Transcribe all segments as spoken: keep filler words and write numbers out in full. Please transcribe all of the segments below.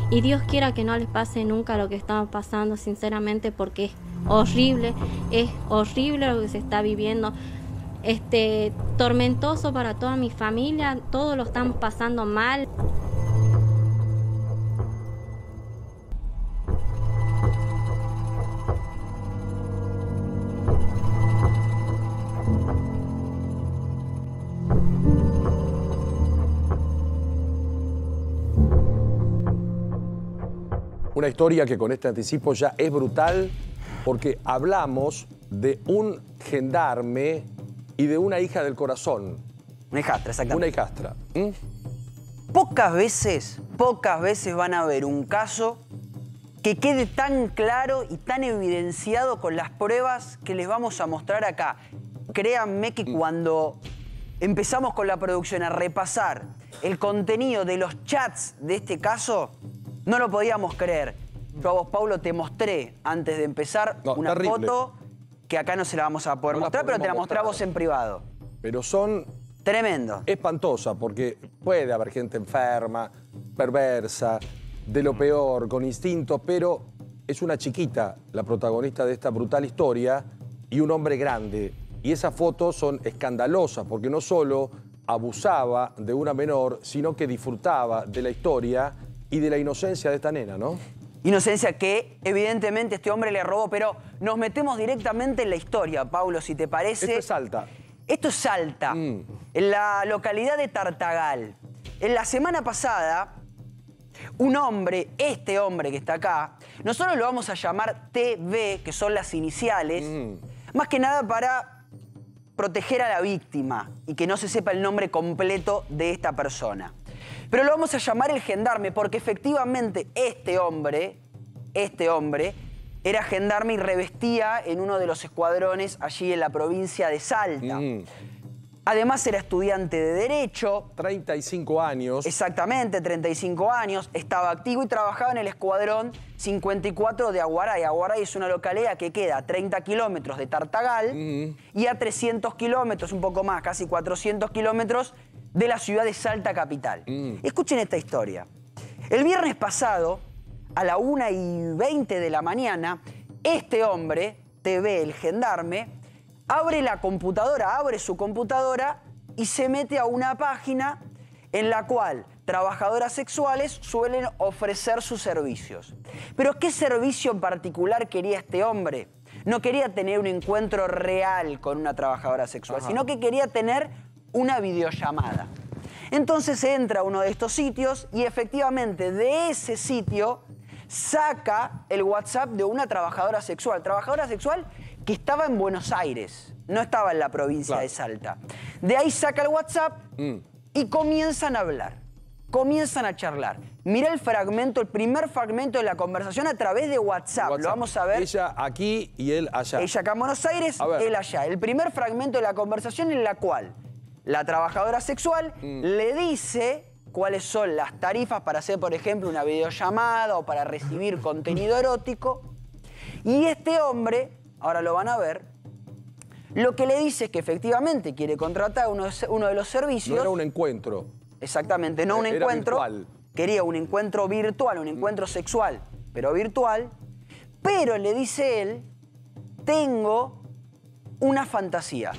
Y Dios quiera que no les pase nunca lo que estamos pasando, sinceramente, porque es horrible, es horrible lo que se está viviendo. Este, tormentoso para toda mi familia, todos lo estamos pasando mal. Una historia que con este anticipo ya es brutal porque hablamos de un gendarme y de una hija del corazón. Una hijastra, exactamente. Una hijastra. ¿Mm? Pocas veces, pocas veces van a ver un caso que quede tan claro y tan evidenciado con las pruebas que les vamos a mostrar acá. Créanme que cuando empezamos con la producción a repasar el contenido de los chats de este caso, no lo podíamos creer. Yo a vos, Paulo, te mostré antes de empezar no, una terrible. foto que acá no se la vamos a poder no mostrar, pero te la mostré a mostrar. vos en privado. Pero son... Tremendo. Espantosa, porque puede haber gente enferma, perversa, de lo peor, con instintos, pero es una chiquita la protagonista de esta brutal historia y un hombre grande. Y esas fotos son escandalosas, porque no solo abusaba de una menor, sino que disfrutaba de la historia y de la inocencia de esta nena, ¿no? Inocencia que evidentemente este hombre le robó, pero nos metemos directamente en la historia, Paulo, si te parece. Esto es Salta. Esto es Salta, Mm. en la localidad de Tartagal. En la semana pasada, un hombre, este hombre que está acá, nosotros lo vamos a llamar T V, que son las iniciales, Mm. más que nada para proteger a la víctima y que no se sepa el nombre completo de esta persona. Pero lo vamos a llamar el gendarme porque efectivamente este hombre, este hombre, era gendarme y revestía en uno de los escuadrones allí en la provincia de Salta. Mm. Además era estudiante de Derecho. treinta y cinco años. Exactamente, treinta y cinco años. Estaba activo y trabajaba en el escuadrón cincuenta y cuatro de Aguaray. Aguaray es una localidad que queda a treinta kilómetros de Tartagal Mm. y a trescientos kilómetros, un poco más, casi cuatrocientos kilómetros de la ciudad de Salta capital. Mm. Escuchen esta historia. El viernes pasado, a la una y veinte de la mañana, este hombre, T V, el gendarme, abre la computadora, abre su computadora y se mete a una página en la cual trabajadoras sexuales suelen ofrecer sus servicios. Pero ¿qué servicio en particular quería este hombre? No quería tener un encuentro real con una trabajadora sexual, Ajá. sino que quería tener una videollamada. Entonces entra a uno de estos sitios y efectivamente de ese sitio saca el WhatsApp de una trabajadora sexual. Trabajadora sexual que estaba en Buenos Aires, no estaba en la provincia Claro. de Salta. De ahí saca el WhatsApp Mm. y comienzan a hablar, comienzan a charlar. Mira el fragmento, el primer fragmento de la conversación a través de WhatsApp. WhatsApp. Lo vamos a ver. Ella aquí y él allá. Ella acá en Buenos Aires, A ver. él allá. El primer fragmento de la conversación en la cual la trabajadora sexual Mm. le dice cuáles son las tarifas para hacer, por ejemplo, una videollamada o para recibir contenido erótico. Y este hombre, ahora lo van a ver, lo que le dice es que efectivamente quiere contratar uno de, uno de los servicios. No era un encuentro. Exactamente, no un Era encuentro. virtual. Quería un encuentro virtual, un encuentro sexual, pero virtual. Pero le dice él, tengo una fantasía.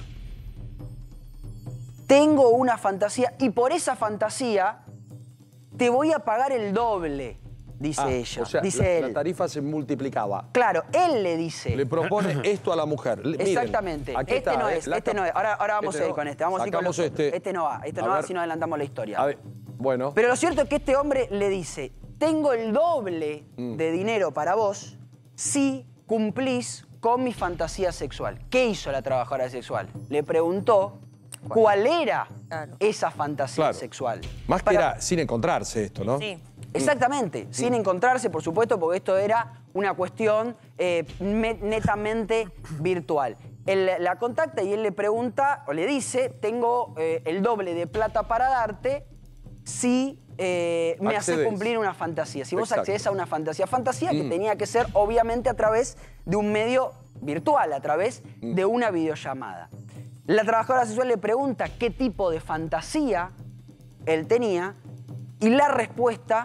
Tengo una fantasía y por esa fantasía te voy a pagar el doble, dice Ah, ella. O sea, dice la, él. la tarifa se multiplicaba. Claro, él le dice. Le propone esto a la mujer. Le- miren, Exactamente. aquí este está, no ¿eh? es, La este tapa- no es. Ahora, ahora vamos Este a ir no. con este. Vamos a ir con Sacamos los este. Este no va, este A no va ver. si no adelantamos la historia. A ver, bueno. Pero lo cierto es que este hombre le dice, tengo el doble Mm. de dinero para vos si cumplís con mi fantasía sexual. ¿Qué hizo la trabajadora sexual? Le preguntó cuál era Claro. esa fantasía Claro. sexual. Más que Para- era sin encontrarse esto, ¿no? Sí. Exactamente, sin encontrarse, por supuesto, porque esto era una cuestión eh, me- netamente virtual. Él la contacta y él le pregunta, o le dice, tengo eh, el doble de plata para darte si eh, me haces Accedes. cumplir una fantasía. Si vos Exacto. accedes a una fantasía. Fantasía que Mm. tenía que ser, obviamente, a través de un medio virtual, a través Mm. de una videollamada. La trabajadora sexual le pregunta qué tipo de fantasía él tenía y la respuesta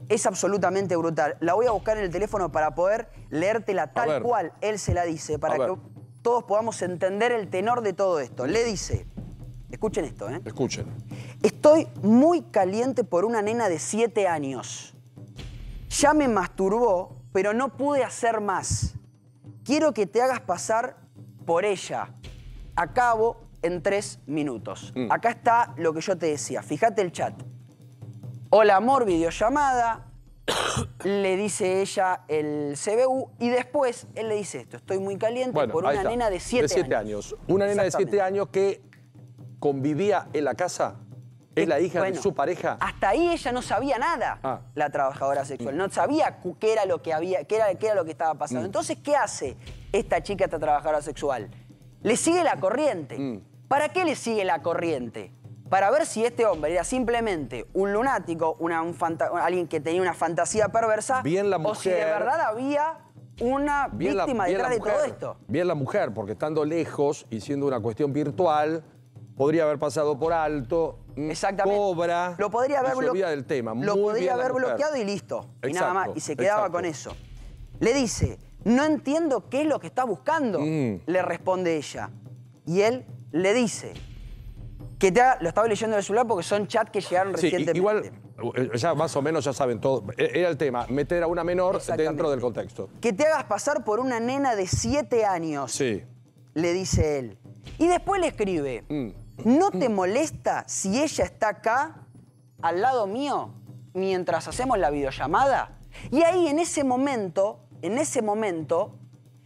es absolutamente brutal. La voy a buscar en el teléfono para poder leértela tal cual él se la dice, para que todos podamos entender el tenor de todo esto. Le dice, escuchen esto, ¿eh? Escuchen. Estoy muy caliente por una nena de siete años. Ya me masturbó, pero no pude hacer más. Quiero que te hagas pasar por ella. Acabo en tres minutos. Mm. Acá está lo que yo te decía. Fíjate el chat. Hola, amor, videollamada. Le dice ella el C B U y después él le dice esto. Estoy muy caliente bueno, por una nena de siete años. años. Una nena de siete años que convivía en la casa. ¿Es la hija bueno, de su pareja? Hasta ahí ella no sabía nada, ah. la trabajadora sexual. No sabía qué era lo que había, qué era, qué era lo que estaba pasando. Mm. Entonces, ¿qué hace esta chica, esta trabajadora sexual? Le sigue la corriente. Mm. ¿Para qué le sigue la corriente? Para ver si este hombre era simplemente un lunático, una, un alguien que tenía una fantasía perversa, bien la mujer, o si de verdad había una víctima la, detrás la de mujer, todo esto. Bien la mujer, porque estando lejos y siendo una cuestión virtual, podría haber pasado por alto, exactamente. Cobra, lo podría haber, y se del tema. Lo Muy podría haber bloqueado y listo. Exacto, y nada más, y se quedaba exacto. con eso. Le dice, no entiendo qué es lo que está buscando, mm. le responde ella. Y él le dice, que te ha, lo estaba leyendo en el celular porque son chats que llegaron sí, recientemente. Igual, ya más o menos ya saben todo. Era el tema, meter a una menor dentro del contexto. Que te hagas pasar por una nena de siete años, sí. le dice él. Y después le escribe, mm. ¿no te molesta si ella está acá, al lado mío, mientras hacemos la videollamada? Y ahí, en ese momento, en ese momento,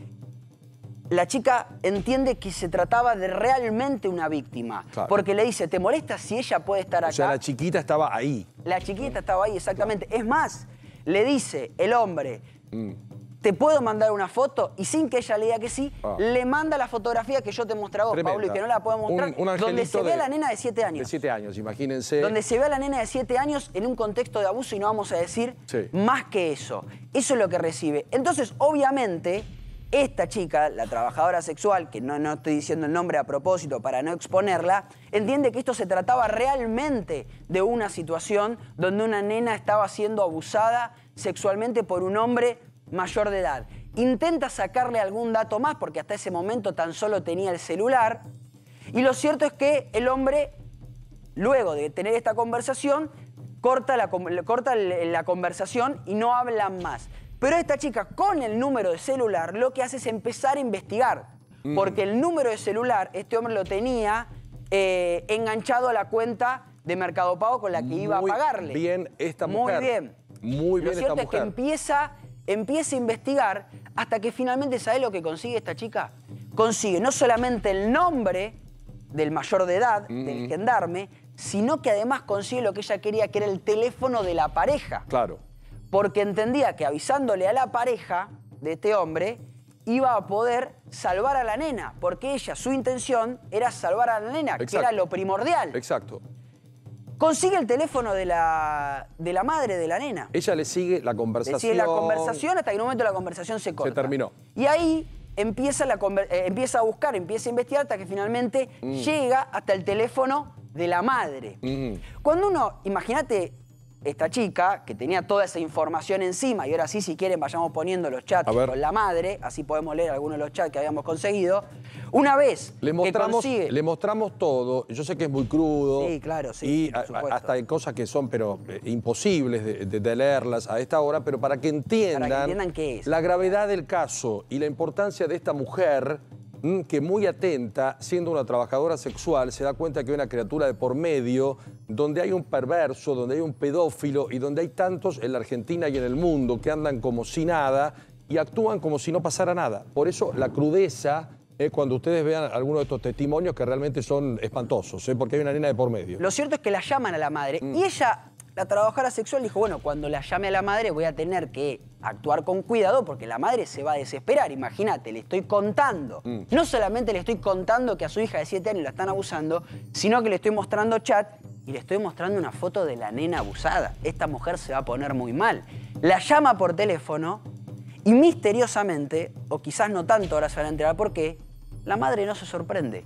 la chica entiende que se trataba de realmente una víctima. Claro. Porque le dice, ¿te molesta si ella puede estar acá? O sea, la chiquita estaba ahí. La chiquita estaba ahí, exactamente. Claro. Es más, le dice el hombre, mm. ¿te puedo mandar una foto? Y sin que ella le diga que sí, ah. le manda la fotografía que yo te mostré a vos, Pablo, y que no la puedo mostrar, un, un donde se ve a la nena de siete años. De siete años, imagínense. Donde se ve a la nena de siete años en un contexto de abuso y no vamos a decir sí. más que eso. Eso es lo que recibe. Entonces, obviamente, esta chica, la trabajadora sexual, que no, no estoy diciendo el nombre a propósito para no exponerla, entiende que esto se trataba realmente de una situación donde una nena estaba siendo abusada sexualmente por un hombre mayor de edad. Intenta sacarle algún dato más porque hasta ese momento tan solo tenía el celular. Y lo cierto es que el hombre, luego de tener esta conversación, corta la, corta la conversación y no hablan más. Pero esta chica, con el número de celular, lo que hace es empezar a investigar. Mm. Porque el número de celular, este hombre lo tenía eh, enganchado a la cuenta de Mercado Pago con la que Muy iba a pagarle. bien esta mujer. Muy bien. Muy bien esta mujer. Lo cierto es que empieza, empieza a investigar hasta que finalmente, ¿sabe lo que consigue esta chica? Consigue no solamente el nombre del mayor de edad, mm. del gendarme, sino que además consigue lo que ella quería, que era el teléfono de la pareja. Claro. Porque entendía que avisándole a la pareja de este hombre, iba a poder salvar a la nena. Porque ella, su intención era salvar a la nena, Exacto. que era lo primordial. Exacto. Consigue el teléfono de la, de la madre de la nena. Ella le sigue la conversación. Le sigue la conversación hasta que en un momento la conversación se corta. Se terminó. Y ahí empieza, la, eh, empieza a buscar, empieza a investigar hasta que finalmente mm. llega hasta el teléfono de la madre. Mm. Cuando uno, imagínate, esta chica, que tenía toda esa información encima, y ahora sí, si quieren, vayamos poniendo los chats con la madre, así podemos leer algunos de los chats que habíamos conseguido. Una vez le mostramos, que consigue... Le mostramos todo, yo sé que es muy crudo. Sí, claro, sí, y a, hasta hay cosas que son, pero eh, imposibles de, de, de leerlas a esta hora, pero para que entiendan, para que entiendan qué es. La gravedad del caso y la importancia de esta mujer, que muy atenta, siendo una trabajadora sexual, se da cuenta que hay una criatura de por medio, donde hay un perverso, donde hay un pedófilo y donde hay tantos en la Argentina y en el mundo que andan como si nada y actúan como si no pasara nada. Por eso la crudeza, eh, cuando ustedes vean algunos de estos testimonios que realmente son espantosos, eh, porque hay una nena de por medio. Lo cierto es que la llaman a la madre mm. y ella, la trabajadora sexual, dijo, bueno, cuando la llame a la madre voy a tener que actuar con cuidado porque la madre se va a desesperar. Imagínate, le estoy contando. Mm. No solamente le estoy contando que a su hija de siete años la están abusando, sino que le estoy mostrando chat y le estoy mostrando una foto de la nena abusada. Esta mujer se va a poner muy mal. La llama por teléfono y misteriosamente, o quizás no tanto, ahora se van a enterar por qué, la madre no se sorprende.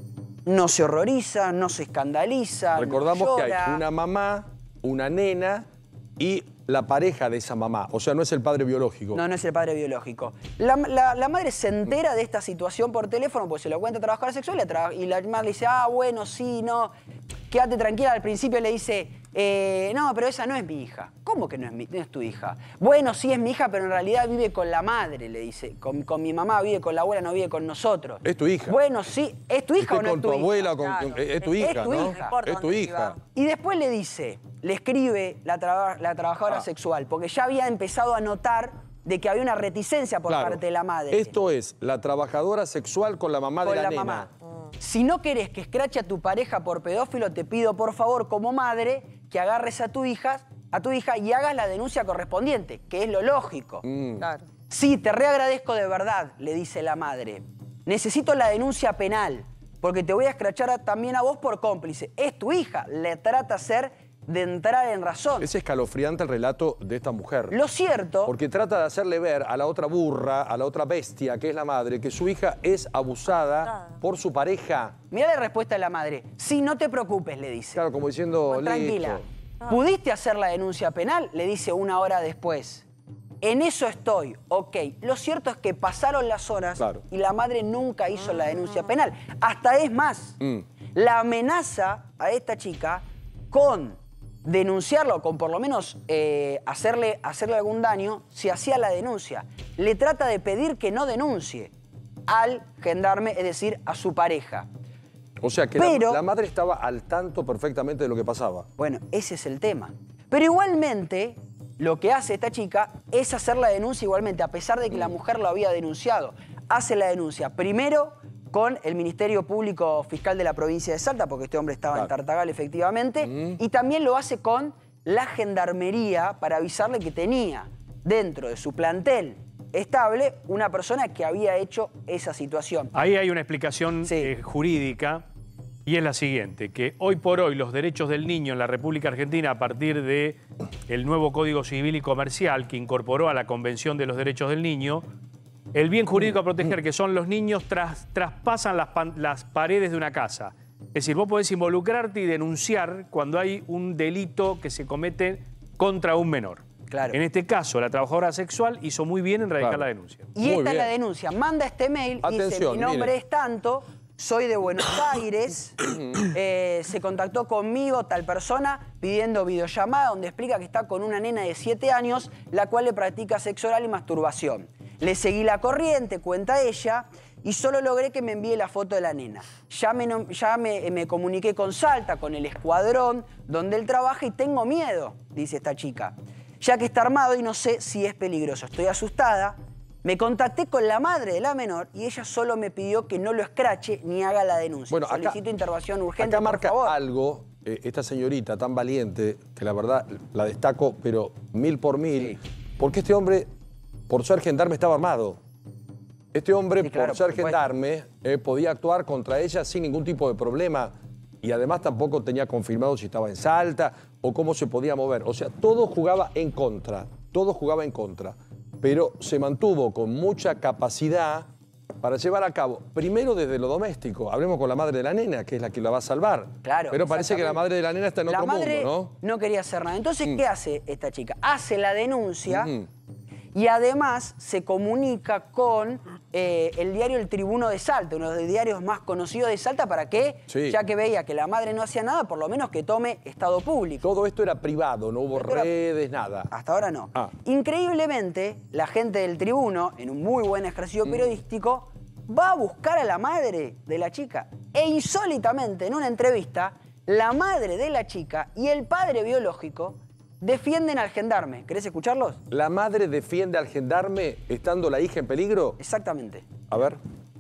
No se horroriza, no se escandaliza. Recordamos no que hay una mamá, una nena y la pareja de esa mamá, o sea, no es el padre biológico. No, no es el padre biológico. La, la, la madre se entera de esta situación por teléfono, pues se lo cuenta a trabajadora sexual y la, y la madre le dice, ah, bueno, sí, no, quédate tranquila. Al principio le dice, eh, no, pero esa no es mi hija. ¿Cómo que no es, mi, no es tu hija? Bueno, sí es mi hija, pero en realidad vive con la madre, le dice. Con, con mi mamá, vive con la abuela, no vive con nosotros. Es tu hija. Bueno, sí, ¿es tu hija o no es tu, tu abuela, hija? con, Claro. es tu hija, es tu ¿no? hija. Es tu hija. Y después le dice, le escribe la, traba, la trabajadora ah. sexual, porque ya había empezado a notar de que había una reticencia por claro. parte de la madre. Esto es la trabajadora sexual con la mamá con de la, la nena. mamá. Si no querés que escrache a tu pareja por pedófilo, te pido por favor como madre que agarres a tu hija, a tu hija y hagas la denuncia correspondiente, que es lo lógico. Mm. Claro. Sí, te reagradezco de verdad, le dice la madre. Necesito la denuncia penal, porque te voy a escrachar a, también a vos por cómplice. Es tu hija, le trata de ser de entrar en razón. Es escalofriante el relato de esta mujer. Lo cierto... Porque trata de hacerle ver a la otra burra, a la otra bestia, que es la madre, que su hija es abusada por su pareja. Mirá la respuesta de la madre. Sí, no te preocupes, le dice. Claro, como diciendo, Pues, tranquila. listo. ¿Pudiste hacer la denuncia penal? Le dice una hora después. En eso estoy, ok. Lo cierto es que pasaron las horas Claro. y la madre nunca hizo la denuncia penal. Hasta es más, Mm. la amenaza a esta chica con denunciarlo, con por lo menos eh, hacerle, hacerle algún daño, si hacía la denuncia. Le trata de pedir que no denuncie al gendarme, es decir, a su pareja. O sea, que Pero- la, la madre estaba al tanto perfectamente de lo que pasaba. Bueno, ese es el tema. Pero igualmente, lo que hace esta chica es hacer la denuncia igualmente, a pesar de que la mujer lo había denunciado. Hace la denuncia primero con el Ministerio Público Fiscal de la provincia de Salta, porque este hombre estaba Claro. en Tartagal efectivamente, Mm. y también lo hace con la Gendarmería para avisarle que tenía dentro de su plantel estable una persona que había hecho esa situación. Ahí hay una explicación Sí. eh, jurídica y es la siguiente, que hoy por hoy los derechos del niño en la República Argentina a partir de el nuevo Código Civil y Comercial que incorporó a la Convención de los Derechos del Niño, el bien jurídico a proteger, que son los niños, tras, traspasan las, pan- las paredes de una casa. Es decir, vos podés involucrarte y denunciar cuando hay un delito que se comete contra un menor. Claro. En este caso, la trabajadora sexual hizo muy bien en radicar Claro. la denuncia. Y Muy esta es bien. la denuncia. Manda este mail, dice, Atención, mi nombre mire. es tanto, soy de Buenos Aires, eh, se contactó conmigo tal persona pidiendo videollamada donde explica que está con una nena de siete años, la cual le practica sexo oral y masturbación. Le seguí la corriente, cuenta ella, y solo logré que me envíe la foto de la nena. Ya me, nom- ya me, me comuniqué con Salta, con el escuadrón donde él trabaja y tengo miedo, dice esta chica, ya que está armado y no sé si es peligroso. Estoy asustada. Me contacté con la madre de la menor y ella solo me pidió que no lo escrache ni haga la denuncia. Bueno, acá- Solicito intervención urgente, Acá por marca favor. algo, eh, esta señorita tan valiente, que la verdad la destaco, pero mil por mil, porque este hombre, por ser gendarme, estaba armado. Este hombre, Sí, claro, por ser por supuesto. gendarme, eh, podía actuar contra ella sin ningún tipo de problema. Y además tampoco tenía confirmado si estaba en Salta o cómo se podía mover. O sea, todo jugaba en contra, todo jugaba en contra. Pero se mantuvo con mucha capacidad para llevar a cabo, primero desde lo doméstico. Hablemos con la madre de la nena, que es la que la va a salvar. Claro, Pero parece que la exactamente. madre de la nena está en La otro madre mundo, ¿no? no quería hacer nada. Entonces, Mm. ¿qué hace esta chica? Hace la denuncia Ujú. y además se comunica con eh, el diario El Tribuno de Salta, uno de los diarios más conocidos de Salta, para que, Sí. ya que veía que la madre no hacía nada, por lo menos que tome estado público. Todo esto era privado, no hubo Esto era- redes, nada. Hasta ahora no. Ah. Increíblemente, la gente del Tribuno, en un muy buen ejercicio Mm. periodístico, va a buscar a la madre de la chica. E insólitamente, en una entrevista, la madre de la chica y el padre biológico defienden al gendarme. ¿Querés escucharlos? ¿La madre defiende al gendarme estando la hija en peligro? Exactamente. A ver.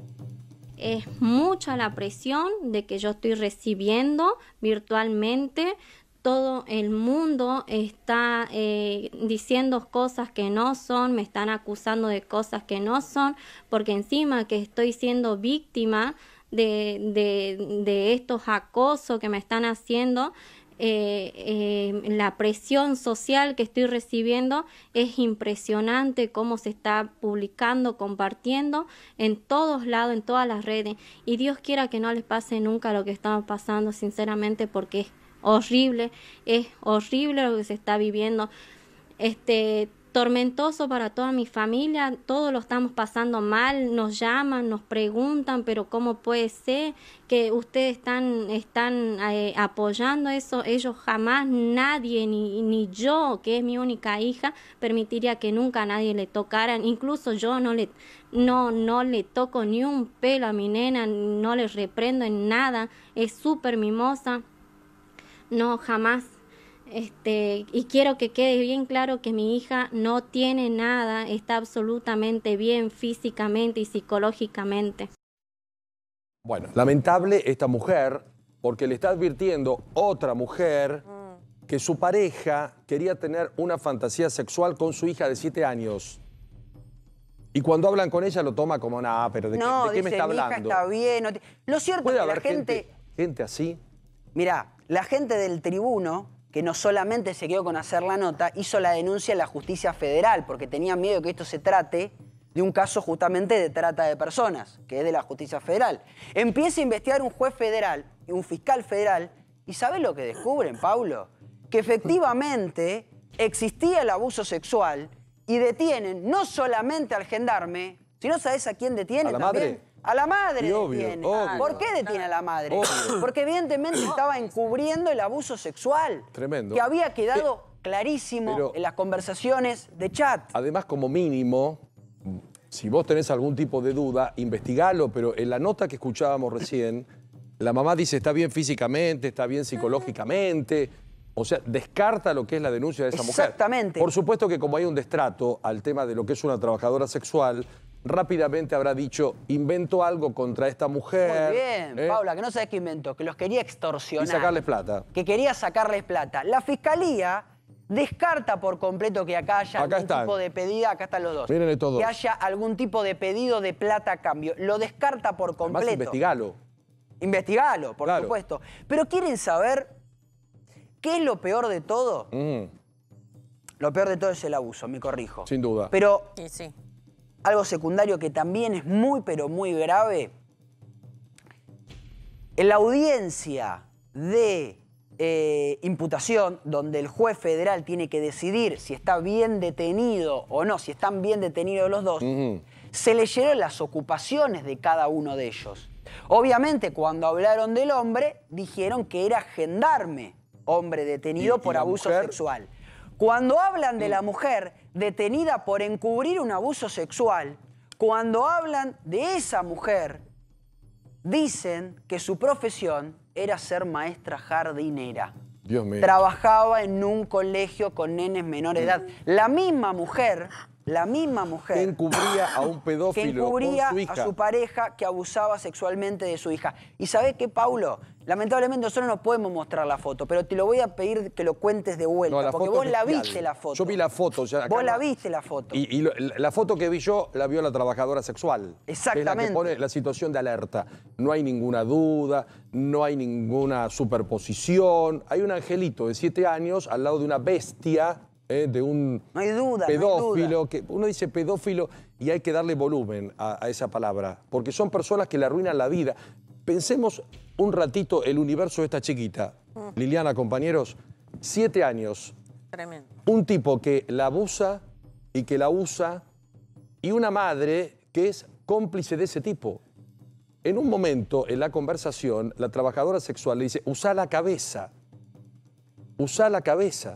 Es mucha la presión de que yo estoy recibiendo virtualmente. Todo el mundo está eh, diciendo cosas que no son, me están acusando de cosas que no son, porque encima que estoy siendo víctima de, de, de estos acosos que me están haciendo, eh, eh, la presión social que estoy recibiendo es impresionante cómo se está publicando, compartiendo en todos lados, en todas las redes. Y Dios quiera que no les pase nunca lo que estamos pasando, sinceramente, porque es horrible, es horrible lo que se está viviendo. este, tormentoso para toda mi familia, todos lo estamos pasando mal, nos llaman, nos preguntan, pero ¿cómo puede ser que ustedes están, están eh, apoyando eso? Ellos jamás, nadie, ni, ni yo, que es mi única hija, permitiría que nunca a nadie le tocaran, incluso yo no le, no, no le toco ni un pelo a mi nena, no le reprendo en nada, es súper mimosa, no, jamás. Este, y quiero que quede bien claro que mi hija no tiene nada, está absolutamente bien físicamente y psicológicamente. Bueno, lamentable esta mujer, porque le está advirtiendo otra mujer que su pareja quería tener una fantasía sexual con su hija de siete años. Y cuando hablan con ella lo toma como, nada, pero ¿de, no, qué, de qué dice, me está mi hija hablando? está bien. No te... Lo cierto ¿Puede es que la haber gente... gente, gente así? Mirá, la gente del Tribuno, que no solamente se quedó con hacer la nota, hizo la denuncia en la justicia federal, porque tenía miedo de que esto se trate de un caso justamente de trata de personas, que es de la justicia federal. Empieza a investigar un juez federal y un fiscal federal, y ¿sabés lo que descubren, Paulo? Que efectivamente existía el abuso sexual y detienen no solamente al gendarme, sino ¿sabés a quién detienen ¿A la también? madre? A la madre Y obvio, detiene. obvio. ¿Por qué detiene a la madre? Obvio. Porque evidentemente estaba encubriendo el abuso sexual. Tremendo. Que había quedado clarísimo Pero- en las conversaciones de chat. Además, como mínimo, si vos tenés algún tipo de duda, investigalo, pero en la nota que escuchábamos recién, la mamá dice está bien físicamente, está bien psicológicamente, o sea, descarta lo que es la denuncia de esa mujer. Exactamente. Por supuesto que como hay un destrato al tema de lo que es una trabajadora sexual, rápidamente habrá dicho, invento algo contra esta mujer. Muy bien, ¿eh? Paula, que no sabés qué inventó, que los quería extorsionar. Y sacarles plata. Que quería sacarles plata. La fiscalía descarta por completo que acá haya Acá algún están. tipo de pedida, acá están los dos. Miren estos dos. Que haya algún tipo de pedido de plata a cambio. Lo descarta por Además, completo. investigalo. Investigalo, por Claro. supuesto. Pero ¿quieren saber qué es lo peor de todo? Mm, Lo peor de todo es el abuso, me corrijo. sin duda. Pero Sí, sí. algo secundario que también es muy, pero muy grave. En la audiencia de eh, imputación, donde el juez federal tiene que decidir si está bien detenido o no, si están bien detenidos los dos, Ujú. se leyeron las ocupaciones de cada uno de ellos. Obviamente, cuando hablaron del hombre, dijeron que era gendarme, hombre detenido ¿Y- y por la abuso mujer? sexual. Cuando hablan de la mujer detenida por encubrir un abuso sexual, cuando hablan de esa mujer, dicen que su profesión era ser maestra jardinera. Dios mío. Trabajaba en un colegio con nenes menores de edad. La misma mujer, la misma Que mujer encubría a un que pedófilo encubría con su hija. a su pareja que abusaba sexualmente de su hija. ¿Y sabés qué, Paulo? Lamentablemente nosotros no podemos mostrar la foto, pero te lo voy a pedir que lo cuentes de vuelta, No, la porque foto vos es la bestial. viste la foto. Yo vi la foto. Ya, acá Vos la no- viste la foto. Y, y lo- la foto que vi yo la vio la trabajadora sexual. Que es la que Exactamente. pone la situación de alerta. No hay ninguna duda, no hay ninguna superposición. Hay un angelito de siete años al lado de una bestia, eh, de un No hay duda, no hay pedófilo. duda. Que uno dice pedófilo y hay que darle volumen a, a esa palabra. Porque son personas que le arruinan la vida. Pensemos un ratito el universo de esta chiquita. Liliana, compañeros, siete años. Tremendo. Un tipo que la abusa y que la usa, y una madre que es cómplice de ese tipo. En un momento, en la conversación, la trabajadora sexual le dice, usa la cabeza, usa la cabeza.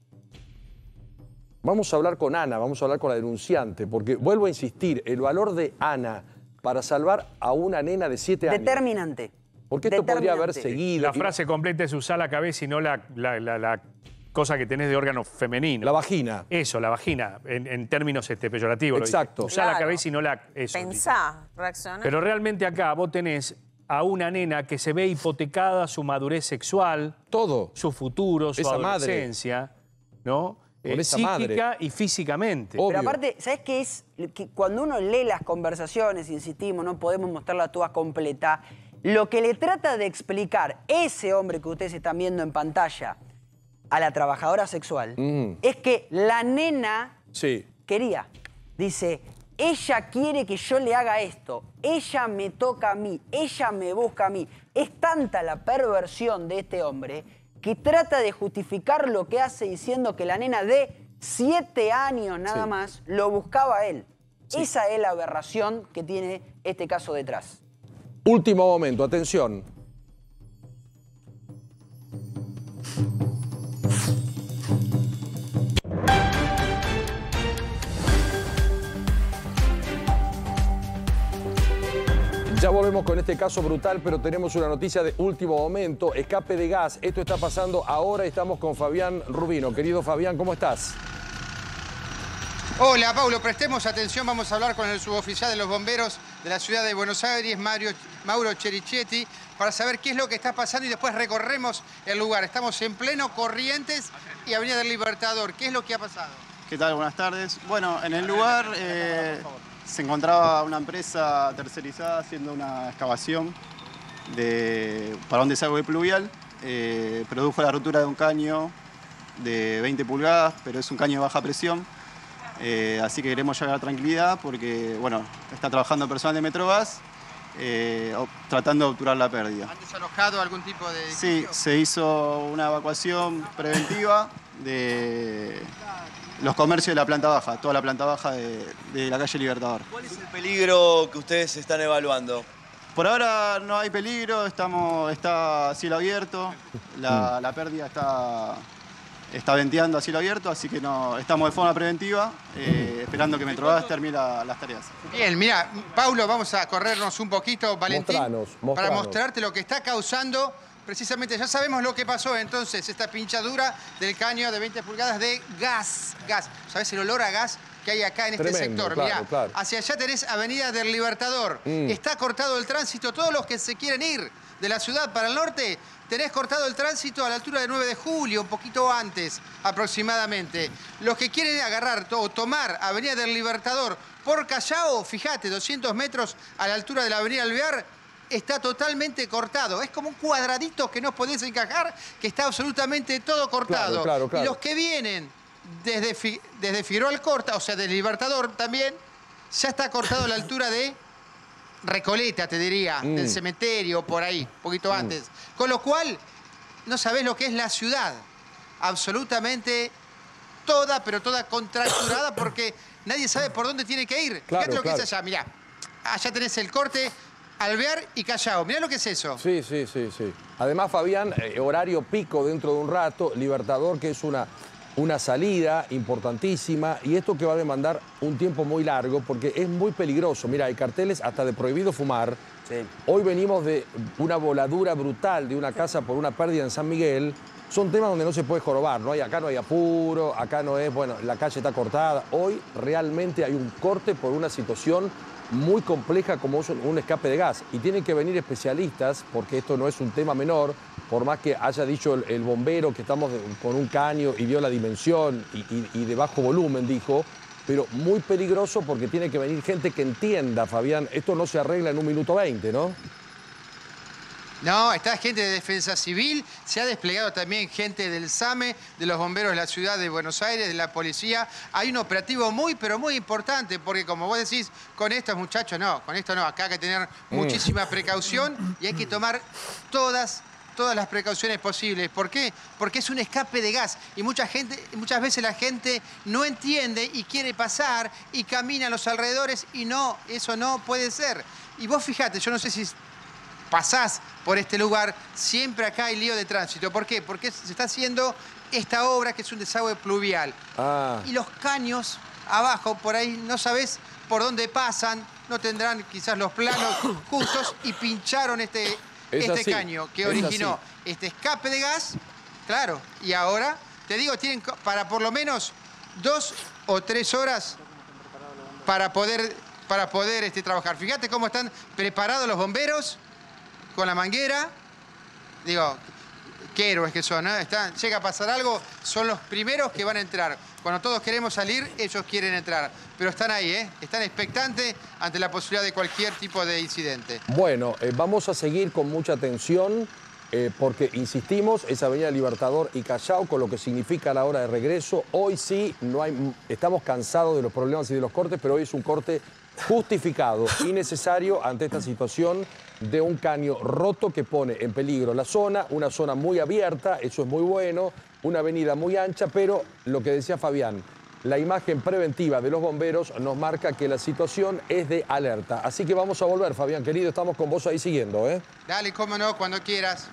Vamos a hablar con Ana, vamos a hablar con la denunciante, porque vuelvo a insistir, el valor de Ana para salvar a una nena de siete años. Determinante. Porque esto podría haber Determinante. seguido. La y- frase completa es usar la cabeza y no la, la- la- la cosa que tenés de órgano femenino. La vagina. Eso, la vagina, en, en términos este, peyorativos. lo dije. Exacto. Usar la Claro. cabeza y no la... Eso, Pensá, reaccioná. Pero realmente acá vos tenés a una nena que se ve hipotecada su madurez sexual, Todo. su futuro, su Esa madre. adolescencia, ¿no? Por Eh, esa psíquica madre. y físicamente. Obvio. Pero aparte, ¿sabes qué es? Que cuando uno lee las conversaciones, insistimos, no podemos mostrarla toda completa, lo que le trata de explicar ese hombre que ustedes están viendo en pantalla a la trabajadora sexual Mm. es que la nena Sí. quería. Dice, ella quiere que yo le haga esto, ella me toca a mí, ella me busca a mí. Es tanta la perversión de este hombre que trata de justificar lo que hace diciendo que la nena dé siete años nada Sí. más, lo buscaba él. Sí. Esa es la aberración que tiene este caso detrás. Último momento, atención. Ya volvemos con este caso brutal, pero tenemos una noticia de último momento. Escape de gas. Esto está pasando ahora. Estamos con Fabián Rubino. Querido Fabián, ¿cómo estás? Hola, Paulo. Prestemos atención. Vamos a hablar con el suboficial de los bomberos de la ciudad de Buenos Aires, Mario, Mauro Cherichetti, para saber qué es lo que está pasando y después recorremos el lugar. Estamos en pleno Corrientes y Avenida del Libertador. ¿Qué es lo que ha pasado? ¿Qué tal? Buenas tardes. Bueno, en el lugar eh, se encontraba una empresa tercerizada haciendo una excavación de, para un desagüe pluvial. Eh, produjo la rotura de un caño de veinte pulgadas, pero es un caño de baja presión. Eh, así que queremos llegar a tranquilidad porque, bueno, está trabajando personal de Metrogas eh, tratando de obturar la pérdida. ¿Han desalojado algún tipo de edificio? Sí, se hizo una evacuación preventiva de los comercios de la planta baja, toda la planta baja de, de la calle Libertador. ¿Cuál es el peligro que ustedes están evaluando? Por ahora no hay peligro, estamos, está a cielo abierto, la, la pérdida está, está venteando a cielo abierto, así que no, estamos de forma preventiva, eh, esperando que Metrogas termine la, las tareas. Bien, mira, Paulo, vamos a corrernos un poquito, Valentín, Mostranos, mostranos. para mostrarte lo que está causando. Precisamente, ya sabemos lo que pasó entonces, esta pinchadura del caño de veinte pulgadas de gas. Gas. ¿Sabes el olor a gas que hay acá en este Tremendo, sector? claro, Mirá, claro. hacia allá tenés Avenida del Libertador. Mm. Está cortado el tránsito. Todos los que se quieren ir de la ciudad para el norte, tenés cortado el tránsito a la altura del nueve de julio, un poquito antes aproximadamente. Los que quieren agarrar o tomar Avenida del Libertador por Callao, fíjate, doscientos metros a la altura de la Avenida Alvear, está totalmente cortado. Es como un cuadradito que no podés encajar, que está absolutamente todo cortado. Claro, claro, claro. Y los que vienen desde, Fi- desde Figueroa Alcorta, o sea, del Libertador también, ya está cortado a la altura de Recoleta, te diría, Mm. del cementerio, por ahí, un poquito antes. Con lo cual, no sabés lo que es la ciudad. Absolutamente toda, pero toda contracturada, porque nadie sabe por dónde tiene que ir. Claro, Fíjate lo claro. que es allá, mirá. Allá tenés el corte, Alvear y Callao. Mirá lo que es eso. Sí, sí, sí, sí. Además, Fabián, eh, horario pico dentro de un rato, Libertador, que es una, una salida importantísima, y esto que va a demandar un tiempo muy largo, porque es muy peligroso. Mira, hay carteles hasta de prohibido fumar. Sí. Hoy venimos de una voladura brutal de una casa por una pérdida en San Miguel. Son temas donde no se puede jorobar, ¿no? Hay, acá no hay apuro, acá no es, bueno, la calle está cortada. Hoy realmente hay un corte por una situación muy compleja como es un escape de gas. Y tienen que venir especialistas, porque esto no es un tema menor, por más que haya dicho el, el bombero que estamos de, con un caño y vio la dimensión y, y, y de bajo volumen, dijo, pero muy peligroso porque tiene que venir gente que entienda, Fabián, esto no se arregla en un minuto veinte, ¿no? No, está gente de Defensa Civil, se ha desplegado también gente del SAME, de los bomberos de la ciudad de Buenos Aires, de la policía. Hay un operativo muy, pero muy importante, porque como vos decís, con estos muchachos no, con esto no, acá hay que tener muchísima precaución y hay que tomar todas, todas las precauciones posibles. ¿Por qué? Porque es un escape de gas y mucha gente, muchas veces la gente no entiende y quiere pasar y camina a los alrededores y no, eso no puede ser. Y vos fijate, yo no sé si pasás por este lugar, siempre acá hay lío de tránsito. ¿Por qué? Porque se está haciendo esta obra que es un desagüe pluvial. Ah. Y los caños abajo, por ahí, no sabés por dónde pasan, no tendrán quizás los planos justos y pincharon este, Es este así, caño que es originó así. este escape de gas. Claro, y ahora, te digo, tienen co- para por lo menos dos o tres horas para poder, para poder este, trabajar. Fíjate cómo están preparados los bomberos con la manguera. Digo, qué héroes que son, ¿no? Están, llega a pasar algo, son los primeros que van a entrar. Cuando todos queremos salir, ellos quieren entrar. Pero están ahí, ¿eh? Están expectantes ante la posibilidad de cualquier tipo de incidente. Bueno, eh, vamos a seguir con mucha atención eh, porque, insistimos, es Avenida Libertador y Callao, con lo que significa la hora de regreso. Hoy sí, no hay, estamos cansados de los problemas y de los cortes, pero hoy es un corte justificado y necesario ante esta situación de un caño roto que pone en peligro la zona, una zona muy abierta, eso es muy bueno, una avenida muy ancha, pero lo que decía Fabián, la imagen preventiva de los bomberos nos marca que la situación es de alerta. Así que vamos a volver, Fabián, querido, estamos con vos ahí siguiendo, ¿eh? Dale, cómo no, cuando quieras.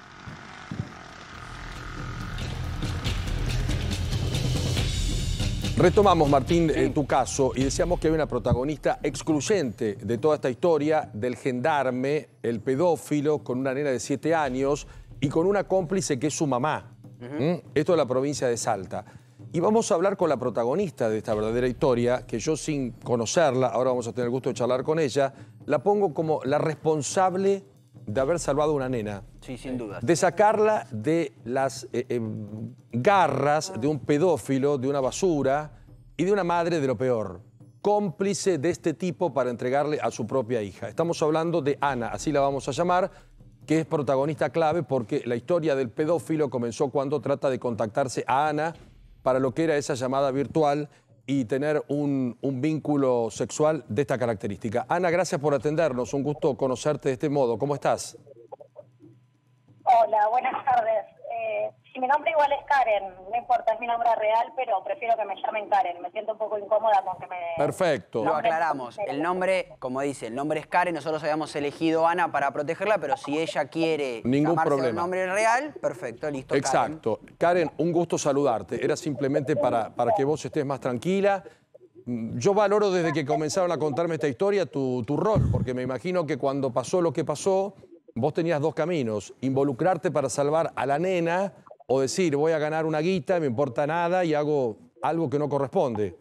Retomamos, Martín, sí. eh, tu caso y decíamos que hay una protagonista excluyente de toda esta historia del gendarme, el pedófilo, con una nena de siete años y con una cómplice que es su mamá. Uh-huh. ¿Mm? Esto es la provincia de Salta. Y vamos a hablar con la protagonista de esta verdadera historia, que yo sin conocerla, ahora vamos a tener el gusto de charlar con ella, la pongo como la responsable de haber salvado a una nena. Sí, sin duda. De sacarla de las eh, eh, garras de un pedófilo, de una basura y de una madre de lo peor. Cómplice de este tipo para entregarle a su propia hija. Estamos hablando de Ana, así la vamos a llamar, que es protagonista clave porque la historia del pedófilo comenzó cuando trata de contactarse a Ana para lo que era esa llamada virtual y tener un, un vínculo sexual de esta característica. Ana, gracias por atendernos. Un gusto conocerte de este modo. ¿Cómo estás? Hola, buenas tardes. Eh, si mi nombre igual es Karen, no importa, es mi nombre real, pero prefiero que me llamen Karen. Me siento un poco incómoda con que me... Perfecto. Lo aclaramos. El nombre, como dice, el nombre es Karen. Nosotros habíamos elegido Ana para protegerla, pero si ella quiere Ningún llamarse problema. el nombre real, perfecto, listo. Exacto. Karen. Karen, un gusto saludarte. Era simplemente para, para que vos estés más tranquila. Yo valoro desde que comenzaron a contarme esta historia tu, tu rol, porque me imagino que cuando pasó lo que pasó, vos tenías dos caminos. Involucrarte para salvar a la nena o decir, voy a ganar una guita, me importa nada y hago algo que no corresponde.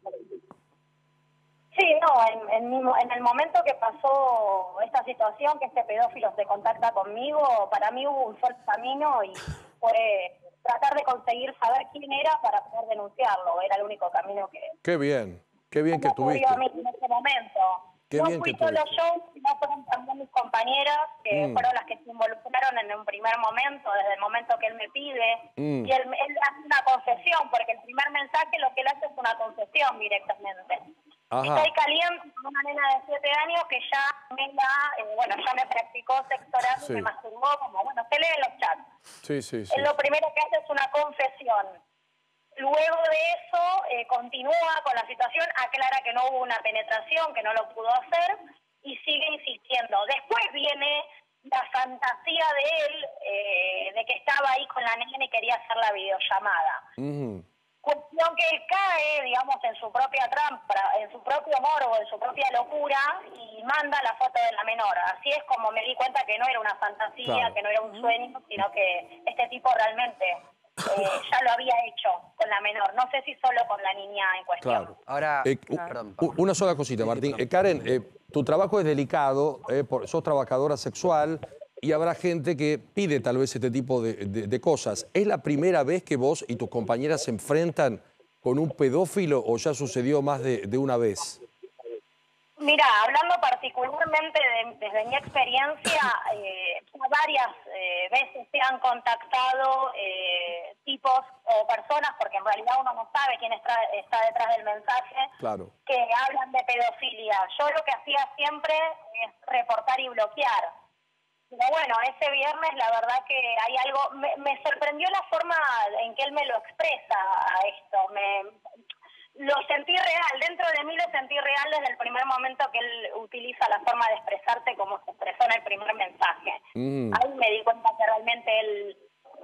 Sí, no, en, en, mi, en el momento que pasó esta situación, que este pedófilo se contacta conmigo, para mí hubo un solo camino y fue tratar de conseguir saber quién era para poder denunciarlo. Era el único camino que... Qué bien, qué bien que tuviste. A mí en ese momento. Qué no bien fui que solo tuviste. yo, sino fueron también mis compañeras, que Mm. fueron las que se involucraron en un primer momento, desde el momento que él me pide. Mm. Y él, él hace una concesión, porque el primer mensaje lo que él hace es una concesión directamente. Ajá. Estoy caliente con una nena de siete años que ya me la, eh, bueno, ya me practicó sexo oral y Sí. me masturbó, como, bueno, se lee en los chats. Sí, sí, sí. Él lo primero que hace es una confesión. Luego de eso, eh, continúa con la situación, aclara que no hubo una penetración, que no lo pudo hacer, y sigue insistiendo. Después viene la fantasía de él, eh, de que estaba ahí con la nena y quería hacer la videollamada. Uh-huh. Cuestión que él cae, digamos, en su propia trampa, en su propio morbo, en su propia locura, y manda la foto de la menor. Así es como me di cuenta que no era una fantasía, Claro. que no era un sueño, sino que este tipo realmente eh, ya lo había hecho con la menor. No sé si solo con la niña en cuestión. Claro. Ahora, Eh, u- perdón, u- una sola cosita, Martín. Eh, Karen, eh, tu trabajo es delicado, eh, por- sos trabajadora sexual y habrá gente que pide tal vez este tipo de, de- de cosas. ¿Es la primera vez que vos y tus compañeras se enfrentan con un pedófilo o ya sucedió más de, de una vez? Mira, hablando particularmente de- desde mi experiencia, eh, varias eh, veces se han contactado eh, tipos o personas, porque en realidad uno no sabe quién está, está detrás del mensaje, Claro. que hablan de pedofilia. Yo lo que hacía siempre es reportar y bloquear. Pero bueno, ese viernes la verdad que hay algo, me, me sorprendió la forma en que él me lo expresa a esto. Me, lo sentí real, dentro de mí lo sentí real desde el primer momento que él utiliza la forma de expresarse como se expresó en el primer mensaje. Mm. Ahí me di cuenta que realmente él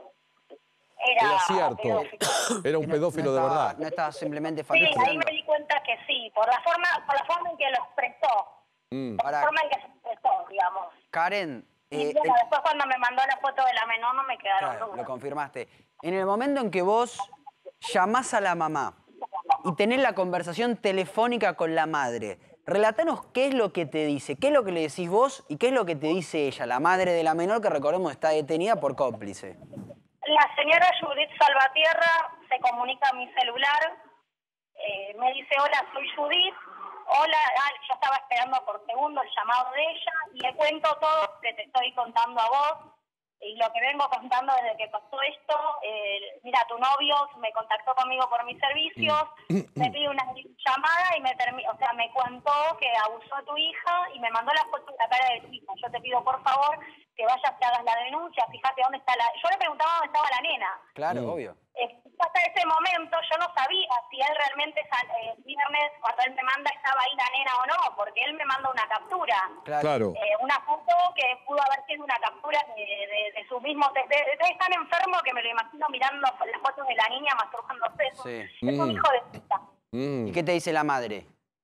era, Era cierto. pedófilo. Era un no- pedófilo no de estaba- verdad. No estaba simplemente Sí, ahí fantaseando. me di cuenta que sí, por la forma, por la forma en que lo expresó, Mm. por Ahora- la forma en que se expresó, digamos. Karen, Y eh, bueno, el- después cuando me mandó la foto de la menor no me quedaron claro, dudas. lo confirmaste. En el momento en que vos llamás a la mamá y tenés la conversación telefónica con la madre, relatanos qué es lo que te dice, qué es lo que le decís vos y qué es lo que te dice ella, la madre de la menor que recordemos está detenida por cómplice. La señora Judith Salvatierra se comunica a mi celular, eh, me dice, hola, soy Judith, hola, ah, yo estaba esperando por segundo el llamado de ella, y le cuento todo lo que te estoy contando a vos, y lo que vengo contando desde que pasó esto. Eh, mira, tu novio me contactó conmigo por mis servicios, me pide una llamada y me termi- o sea, me contó que abusó a tu hija y me mandó la foto de la cara de tu hija. Yo te pido, por favor, que vayas y hagas la denuncia, fíjate dónde está la... Yo le preguntaba dónde estaba la nena. Claro, Mm. obvio. Eh, hasta ese momento yo no sabía si él realmente sal- eh, el viernes, cuando él me manda, estaba ahí la nena o no, porque él me manda una captura. Claro. Eh, una foto que pudo haber sido una captura de, de, de su mismo... De, de, de tan enfermo que me lo imagino mirando las fotos de la niña masturbándose. Sí. Es un Mm. hijo de puta. Mm. ¿Y qué te dice la madre?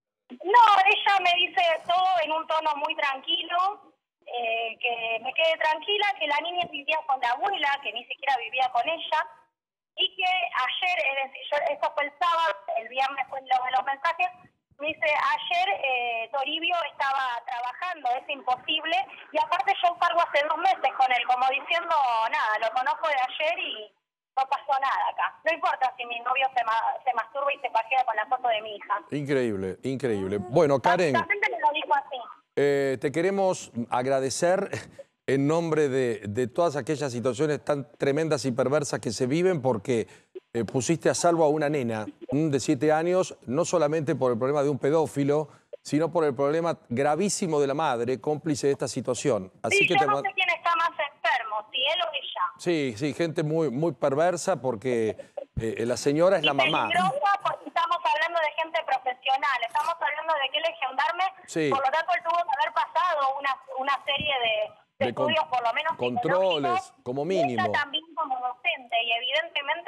No, ella me dice todo en un tono muy tranquilo, eh, que me quede tranquila, que la niña vivía con la abuela, que ni siquiera vivía con ella, y que ayer, es decir, yo, esto fue el sábado, el viernes fue lo de los mensajes, me dice, ayer eh, Toribio estaba trabajando, es imposible, y aparte yo cargo hace dos meses con él, como diciendo, nada, lo conozco de ayer y no pasó nada acá. No importa si mi novio se, ma se masturba y se pajea con la foto de mi hija. Increíble, increíble. Bueno, Karen, Básicamente me lo dijo así. eh, te queremos agradecer en nombre de, de todas aquellas situaciones tan tremendas y perversas que se viven, porque eh, pusiste a salvo a una nena mm, de siete años, no solamente por el problema de un pedófilo, sino por el problema gravísimo de la madre, cómplice de esta situación. Así Sí, que yo te no mand- sé quién está más enfermo, si él o ella. Sí, sí, gente muy, muy perversa, porque eh, la señora es la Y mamá. peligrosa porque estamos hablando de gente profesional, estamos hablando de que él es gendarme, Sí. por lo tanto él tuvo que haber pasado una, una serie de, de De con- estudios por lo menos controles, psicológicos, como y mínimo. ella también como docente, y evidentemente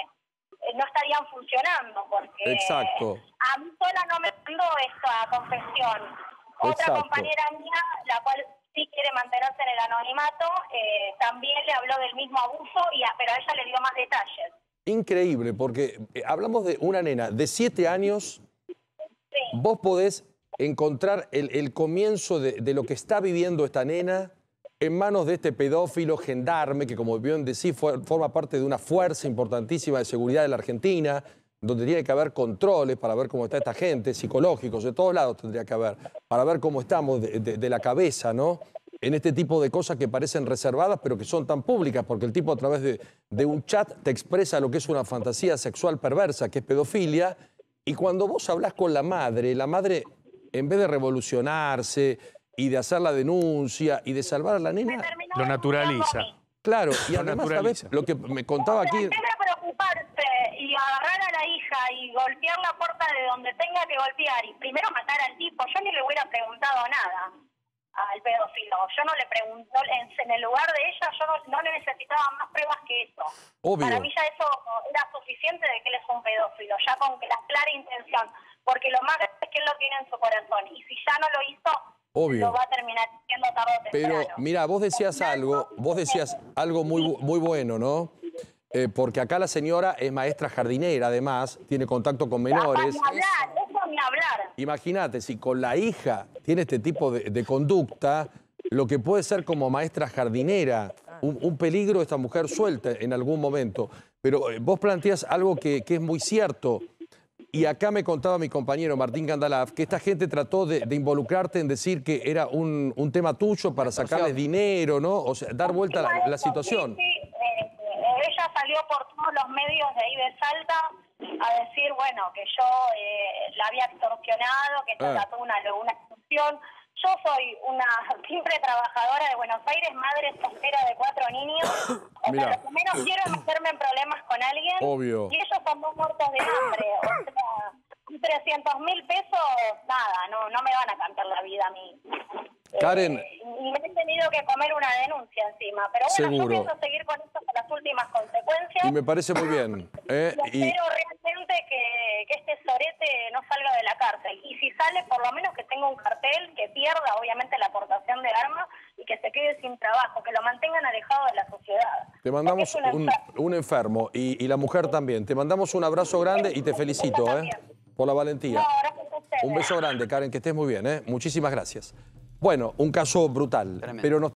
eh, no estarían funcionando, porque Exacto. a mí sola no me mandó esta confesión. Otra Exacto. compañera mía, la cual sí quiere mantenerse en el anonimato, eh, también le habló del mismo abuso, y a, pero a ella le dio más detalles. Increíble, porque eh, hablamos de una nena de siete años, Sí. vos podés encontrar el, el comienzo de, de lo que está viviendo esta nena en manos de este pedófilo gendarme, que como bien decís, fue- forma parte de una fuerza importantísima de seguridad de la Argentina, donde tiene que haber controles para ver cómo está esta gente, psicológicos, de todos lados tendría que haber, para ver cómo estamos de, de- de la cabeza, ¿no? En este tipo de cosas que parecen reservadas, pero que son tan públicas, porque el tipo a través de, de un chat te expresa lo que es una fantasía sexual perversa, que es pedofilia, y cuando vos hablás con la madre, la madre, en vez de revolucionarse y de hacer la denuncia y de salvar a la nena, Terminó Lo naturaliza. denunciando a mí. claro, y Lo además, naturaliza. ¿sabés? Lo que me contaba O sea, aquí... en vez de preocuparse y agarrar a la hija y golpear la puerta de donde tenga que golpear y primero matar al tipo, yo ni le hubiera preguntado nada al pedófilo. Yo no le pregunto, en, en el lugar de ella, yo no, no le necesitaba más pruebas que eso. Obvio. Para mí ya eso era suficiente de que él es un pedófilo, ya con que la clara intención, porque lo más grave es que él lo tiene en su corazón, y si ya no lo hizo, Obvio. lo va a terminar siendo tarde o temprano. Pero mira, vos decías algo, vos decías algo muy, bu- muy bueno, ¿no? Eh, porque acá la señora es maestra jardinera, además, tiene contacto con menores. Ni hablar, eso ni hablar. Imagínate, si con la hija tiene este tipo de, de conducta, lo que puede ser como maestra jardinera, un, un peligro esta mujer suelta en algún momento. Pero eh, vos planteás algo que, que es muy cierto. Y acá me contaba mi compañero Martín Gandalaf que esta gente trató de, de involucrarte en decir que era un, un tema tuyo para sacarles dinero, ¿no? O sea, dar vuelta a la, la situación. Sí, sí, eh, eh, ella salió por todos los medios de ahí de Salta a decir, bueno, que yo eh, la había extorsionado, que esto Ah. era toda una, una extorsión. Yo soy una simple trabajadora de Buenos Aires, madre soltera de cuatro niños. O Mirá. sea, lo que menos quiero es meterme en problemas con alguien. Obvio. Y ellos son dos muertos de hambre. O sea, trescientos mil pesos, nada, no, no me van a cantar la vida a mí. Karen. Eh, y me he tenido que comer una denuncia encima. Pero bueno, Seguro. yo pienso seguir con esto hasta las últimas consecuencias. Y me parece muy bien. ¿eh? Y Y, espero realmente que, que este sorete no salga de la cárcel. Y si sale, por lo menos que tenga un cartel, que pierda obviamente la aportación de armas y que se quede sin trabajo, que lo mantengan alejado de la sociedad. te mandamos Porque es un, enfermo. un enfermo y, y la mujer también. Te mandamos un abrazo grande y te felicito, ¿eh? Por la valentía. No, gracias a ustedes. Un beso grande, Karen, que estés muy bien, ¿eh? Muchísimas gracias. Bueno, un caso brutal, Tremendo. pero nos